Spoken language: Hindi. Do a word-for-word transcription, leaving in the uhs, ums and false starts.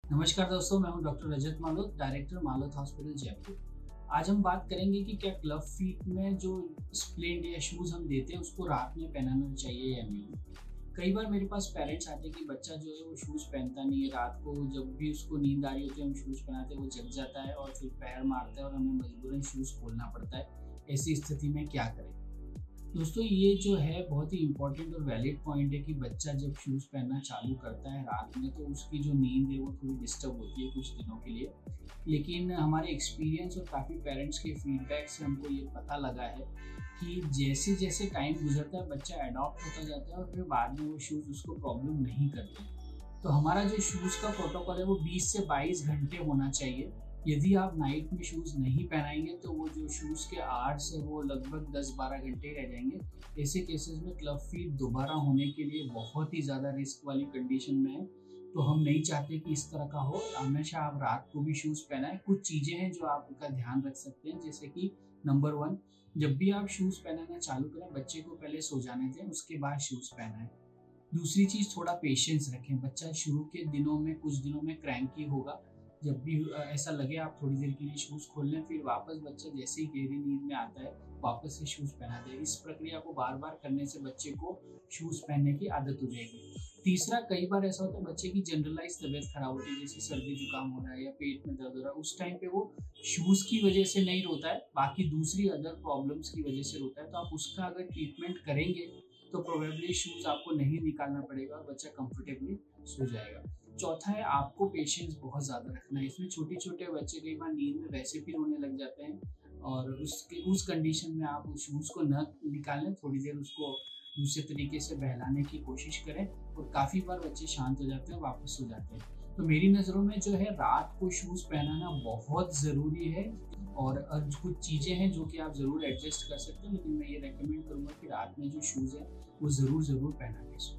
नमस्कार दोस्तों, मैं हूं doctor Rajat Malot, director Malot hospital Jaipur. आज हम बात करेंगे कि क्या क्लब फीट में जो स्प्लिंट या शूज़ हम देते हैं उसको रात में पहनाना चाहिए या नहीं। कई बार मेरे पास पेरेंट्स आते हैं कि बच्चा जो है वो शूज़ पहनता नहीं है, रात को जब भी उसको नींद आ रही होती है हम शूज़ पहनाते हैं वो जग जाता है और फिर पैर मारता है और हमें मजबूरन शूज़ खोलना पड़ता है। ऐसी स्थिति में क्या करें? दोस्तों, ये जो है बहुत ही इम्पोर्टेंट और वैलिड पॉइंट है कि बच्चा जब शूज़ पहनना चालू करता है रात में तो उसकी जो नींद है वो थोड़ी डिस्टर्ब होती है कुछ दिनों के लिए। लेकिन हमारे एक्सपीरियंस और काफ़ी पेरेंट्स के फीडबैक से हमको ये पता लगा है कि जैसे-जैसे टाइम गुज़रता है बच्चा एडॉप्ट होता जाता है और फिर बाद में वो शूज़ उसको प्रॉब्लम नहीं करते। तो हमारा जो शूज़ का प्रोटोकॉल है वो बीस से बाईस घंटे होना चाहिए। यदि आप नाइट में शूज़ नहीं पहनाएँगे तो वो जो शूज़ के आवर्स है वो लगभग दस बारह घंटे रह जाएँगे। ऐसे केसेस में क्लब फीट दोबारा होने के लिए बहुत ही ज़्यादा रिस्क वाली कंडीशन में है। तो हम नहीं चाहते कि इस तरह का हो। हमेशा आप रात को भी शूज़ पहनाएँ। कुछ चीज़ें हैं जो आप उनका ध्यान रख सकते हैं, जैसे कि नंबर वन, जब भी आप शूज़ पहनाना चालू करें बच्चे को पहले सो जाने दें, उसके बाद शूज़ पहनाएँ। दूसरी चीज़, थोड़ा पेशेंस रखें। बच्चा शुरू के दिनों में कुछ दिनों में क्रैंकी होगा। जब भी अ, ऐसा लगे आप थोड़ी देर के लिए शूज़ खोल लें, फिर वापस बच्चा जैसे ही गहरी नींद में आता है, वापस से शूज़ पहना दें। इस प्रक्रिया को बार-बार करने से बच्चे को शूज़ पहनने की आदत हो जाएगी। तीसरा, कई बार ऐसा होता है बच्चे की जनरलाइज़ तबीयत खराब होती है, जैसे सर्दी-जुकाम हो रहा है या पेट में दर्द हो रहा है, उस टाइम पे वो शूज़ की वजह से नहीं रोता है, बाकी दूसरी अदर प्रॉब्लम्स की वजह से रोता है। तो आप उसका अगर ट्रीटमेंट करेंगे तो प्रोबेबली शूज़ आपको नहीं निकालना पड़ेगा और बच्चा कंफर्टेबली सो जाएगा। चौथा है, आपको पेशेंस बहुत ज़्यादा रखना है। इसमें छोटे-छोटे बच्चे कई बार नींद में वैसे भी रोने लग जाते हैं और उसके उस कंडीशन में आप उस शूज़ को ना निकालें, थोड़ी देर उसको दूसरे तरीके से बहलाने की कोशिश करें और काफ़ी बार बच्चे शांत हो जाते हैं, वापस सो जाते हैं। तो मेरी नज़रों में जो है रात को शूज़ पहनाना बहुत ज़रूरी है और अ, कुछ चीज़ें हैं जो कि आप ज़रूर एडजस्ट कर सकते हैं, लेकिन मैं ये रिकमेंड करूँगा कि रात में जो शूज़ है वो ज़रूर, ज़रूर पहना के सोएं।